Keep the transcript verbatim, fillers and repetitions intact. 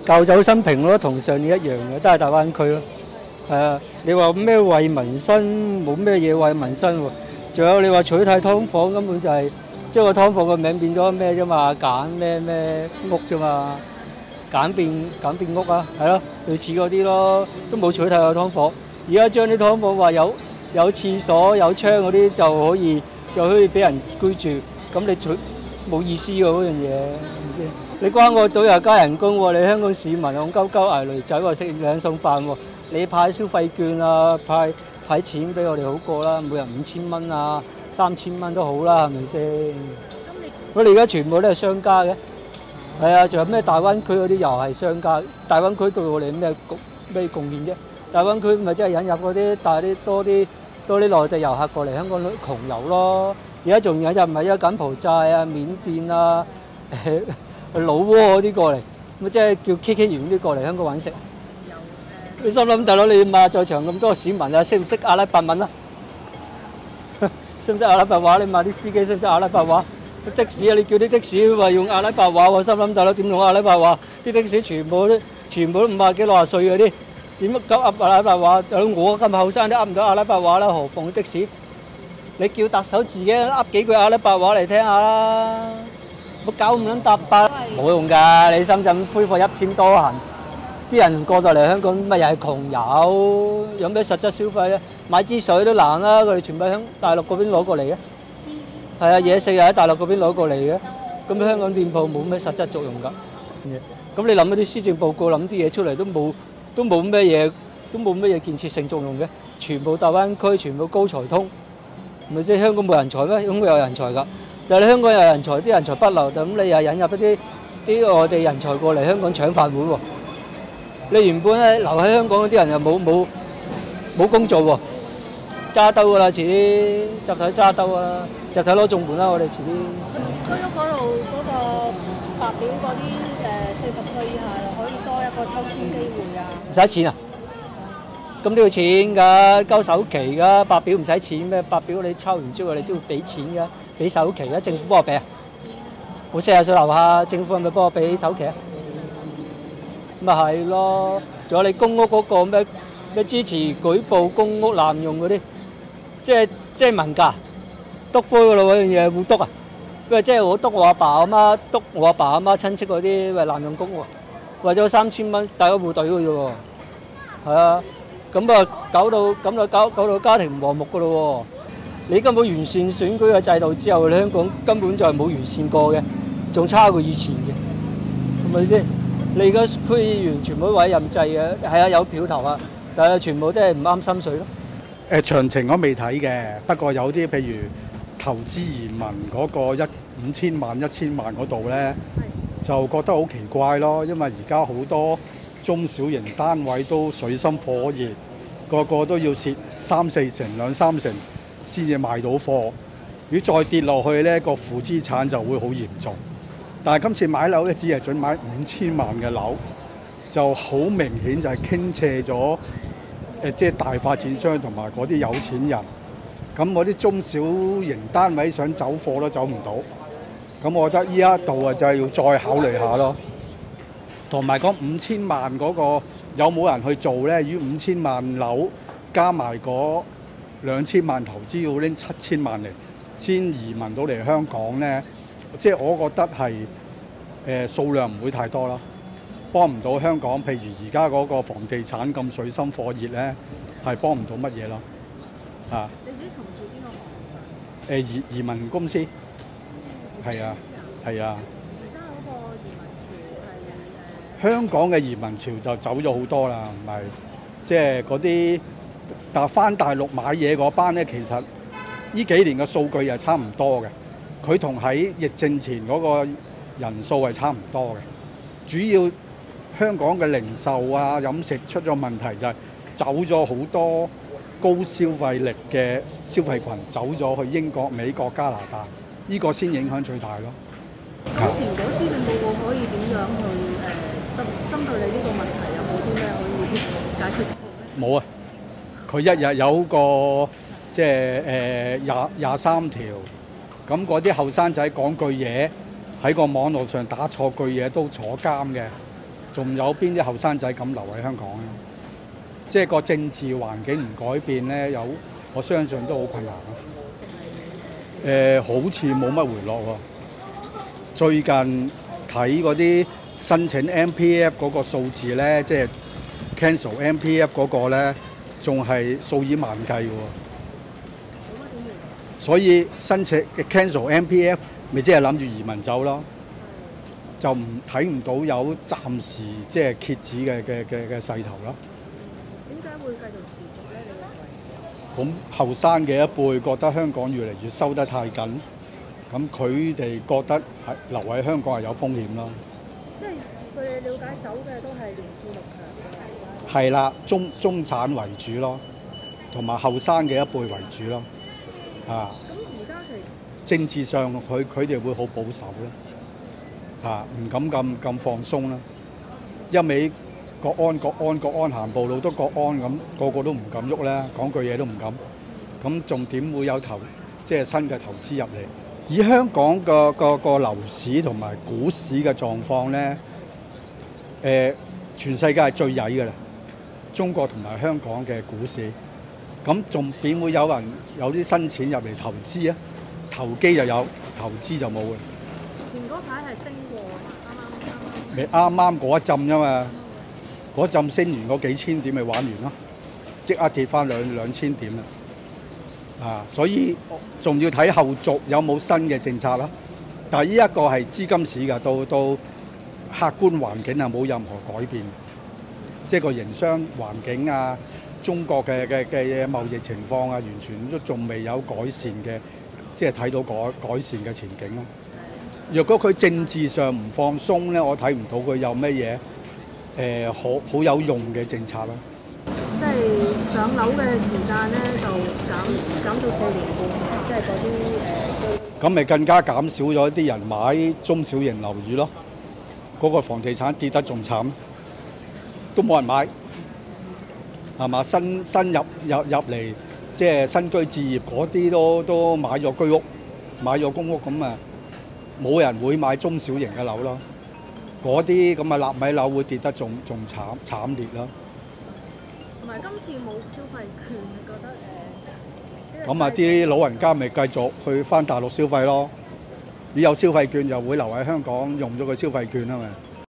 舊酒新瓶咯，同上年一樣嘅，都係大灣區咯。係啊，你話咩為民生，冇咩嘢為民生喎。仲有你話取締劏房，根本就係即係個劏房個名變咗咩啫嘛，簡咩咩屋啫嘛，簡便簡便屋啊，係咯，類似嗰啲咯，都冇取締個劏房。而家將啲劏房話有有廁所有窗嗰啲就可以就可以俾人居住，咁你取冇意思㗎嗰樣嘢，唔知。你關我島又加人工喎，你香港市民戇鳩鳩捱嚟仔話食兩餸飯喎，你派消費券啊，派派錢俾我哋好過啦，每人五千蚊啊，三千蚊都好啦，係咪先？我哋而家全部都係商家嘅，係啊，仲有咩大灣區嗰啲又係商家，大灣區對我哋咩貢咩貢獻啫？大灣區咪即係引入嗰啲帶啲多啲多啲內地遊客過嚟香港窮遊咯。而家仲引入咪有柬埔寨啊、緬甸啊、誒老撾嗰啲過嚟，咁即係叫 K K 園啲過嚟香港揾食。你心諗大佬，你嘛在場咁多市民啊，識唔識阿拉伯文啊？識唔識阿拉伯話？你問啲司機識唔識阿拉伯話？的士啊，你叫啲的士話用阿拉伯話喎，心諗大佬點用阿拉伯話？啲的士全部都全部都五廿幾六十歲嗰啲。點乜鳩噏阿拉伯話？我咁後生都噏唔到阿拉伯話啦，何況的士？你叫特首自己噏幾句阿拉伯話嚟聽下啦，冇搞咁撚搭八，冇用㗎。你深圳恢復一簽多行，啲人過到嚟香港咪又係窮遊，有咩實質消費咧？買支水都難啦，佢哋全部喺大陸嗰邊攞過嚟嘅。係啊，嘢食又喺大陸嗰邊攞過嚟嘅，咁香港店鋪冇咩實質作用㗎。咁你諗一啲施政報告諗啲嘢出嚟都冇。都冇咩嘢，都冇咩嘢建設性作用嘅，全部大灣區，全部高才通，咪即係香港冇人才咩？香港有人才㗎，但係你香港有人才，啲人才不留，咁你又引入一啲啲外地人才過嚟香港搶飯碗喎。你原本咧留喺香港嗰啲人又冇冇冇工做喎，揸兜㗎啦，遲啲集體揸兜啊，集體攞綜援啦，我哋遲啲。 居屋嗰度嗰個白表嗰啲誒四十歲以下可以多一個抽籤機會啊！ 唔使錢啊？咁都要錢㗎，交首期㗎。白表唔使錢咩？白表你抽完之後你都要俾錢㗎，俾首期啊！政府幫我俾啊！我四十歲樓下，政府係咪幫我俾首期啊？咪係咯，仲有你公屋嗰個咩咩支持舉報公屋濫用嗰啲，即係即係問價督灰㗎咯，嗰樣嘢會督啊！因為即係我督我阿爸阿媽，督我阿爸阿媽親戚嗰啲為濫用公屋，為咗三千蚊大家互隊嘅啫喎，係啊，咁啊搞到咁就搞搞到家庭唔和睦嘅咯喎。你根本完善選舉嘅制度之後，你香港根本就係冇完善過嘅，仲差過以前嘅，係咪先？你而家區議員全部委任制嘅，係啊有票投啊，但係全部都係唔啱心水咯。 誒詳情我未睇嘅，不過有啲譬如投資移民嗰個一五千萬一千萬嗰度呢，就覺得好奇怪咯，因為而家好多中小型單位都水深火熱，個個都要蝕三四成兩三成先至賣到貨。如果再跌落去呢，個負資產就會好嚴重。但係今次買樓咧，只係準買五千萬嘅樓，就好明顯就係傾斜咗誒，即係大發展商同埋嗰啲有錢人。咁嗰啲中小型單位想走貨都走唔到。咁我覺得依一度啊，就係要再考慮下咯。同埋嗰五千萬嗰個有冇人去做咧？如果五千萬樓加埋嗰兩千萬投資，要拎七千萬嚟先移民到嚟香港咧。即係我覺得係誒數量唔會太多啦，幫唔到香港。譬如而家嗰個房地產咁水深火熱咧，係幫唔到乜嘢咯。啊！ 你自己從事邊個行業？ 誒移移民公司，係啊，係啊。 而家嗰個移民潮係誒香港嘅移民潮就走咗好多啦，唔係即係嗰啲但係返大陸買嘢嗰班咧，其實呢幾年嘅數據係差唔多嘅。佢同喺疫症前嗰個人數係差唔多嘅，主要香港嘅零售啊、飲食出咗問題，就係走咗好多高消費力嘅消費群走咗去英國、美國、加拿大，呢個先影響最大咯。 咁前嗰施政報告可以點樣去誒針針對你呢個問題，有冇啲咩可以解決？ 冇啊！佢一日有個即係誒廿廿三條。咁嗰啲後生仔講句嘢喺個網絡上打錯句嘢都坐監嘅， 仲有邊啲後生仔敢留喺香港咧？即係個政治環境唔改變咧，有我相信都好困難咯。誒、呃，好似冇乜回落喎。最近睇嗰啲申請 M P F 嗰個數字咧，即係 cancel M P F 嗰個咧，仲係數以萬計嘅喎。所以申請 cancel M P F， 咪即係諗住移民走咯，就唔睇唔到有暫時即係歇止嘅嘅嘅嘅勢頭咯。 點解會繼續持續咧？你認為？ 咁後生嘅一輩覺得香港越嚟越收得太緊，咁佢哋覺得係留喺香港係有風險咯。 即係據你了解，走嘅都係年富力強嘅。 係啦，中中產為主咯，同埋後生嘅一輩為主咯。啊！ 咁而家其政治上佢佢哋會好保守啦，啊唔敢咁咁放鬆啦，一味國安國安國安行步路都國安咁，個個都唔敢喐啦，講句嘢都唔敢，咁仲點會有投即係新嘅投資入嚟？以香港個個個樓市同埋股市嘅狀況咧，誒全世界係最曳嘅啦，中國同埋香港嘅股市。咁仲點會有人有啲新錢入嚟投資啊？投機就有，投資就冇嘅。 前嗰排係升過啊嘛，啱啱啱啱。 咪啱啱嗰一陣啫嘛，嗰陣升完嗰幾千點咪玩完咯，即刻跌翻兩兩千點啦。啊，所以仲要睇後續有冇新嘅政策啦。但係呢一個係資金市㗎，到到客觀環境係冇任何改變，即係個營商環境啊。中國嘅嘅嘅貿易情況啊，完全都仲未有改善嘅，即係睇到改改善嘅前景咯。若果佢政治上唔放鬆咧，我睇唔到佢有乜嘢誒好好有用嘅政策咯。 即係上樓嘅時間咧，就減減到四年半，即係嗰啲誒。 咁咪更加減少咗啲人買中小型樓宇咯。嗰個房地產跌得仲慘，都冇人買。係嘛？新新入入入嚟，即係新居置業嗰啲都都買咗居屋，買咗公屋咁啊，冇人會買中小型嘅樓咯。嗰啲咁啊納米樓會跌得仲仲慘慘烈咯。 同埋今次冇消費券，你覺得誒？ 咁啊，啲老人家咪繼續去返大陸消費咯。你有消費券就會留喺香港用咗個消費券啊嘛。